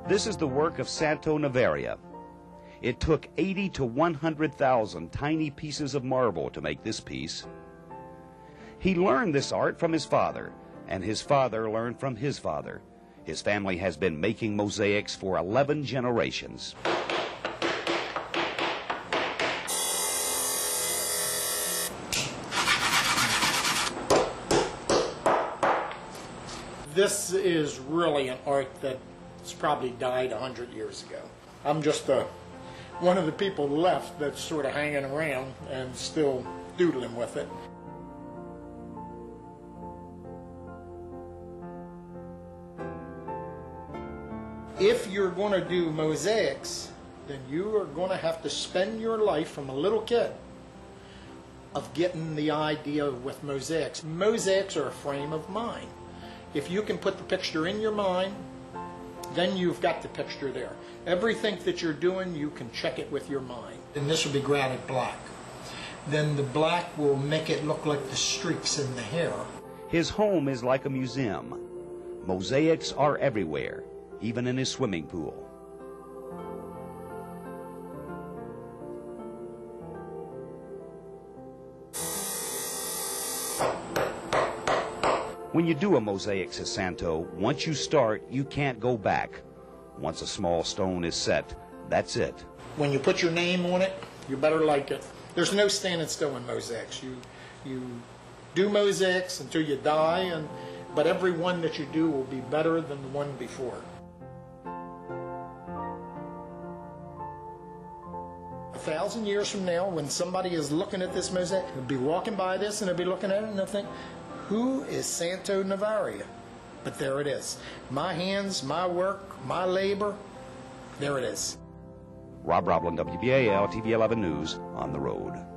This is the work of Santo Navaria. It took 80 to 100,000 tiny pieces of marble to make this piece. He learned this art from his father, and his father learned from his father. His family has been making mosaics for 11 generations. This is really an art that's probably died 100 years ago. I'm just one of the people left that's sort of hanging around and still doodling with it. If you're going to do mosaics, then you are going to have to spend your life from a little kid of getting the idea with mosaics. Mosaics are a frame of mind. If you can put the picture in your mind, then you've got the picture there. Everything that you're doing, you can check it with your mind. And this will be granite black. Then the black will make it look like the streaks in the hair. His home is like a museum. Mosaics are everywhere, even in his swimming pool. When you do a mosaic, says Santo, once you start, you can't go back. Once a small stone is set, that's it. When you put your name on it, you better like it. There's no standing still in mosaics. You do mosaics until you die, but every one that you do will be better than the one before. 1,000 years from now, when somebody is looking at this mosaic, they'll be walking by this and they'll be looking at it and they'll think, who is Santo Navaria? But there it is. My hands, my work, my labor, there it is. Rob Roblin, WBAL-TV 11 News, on the road.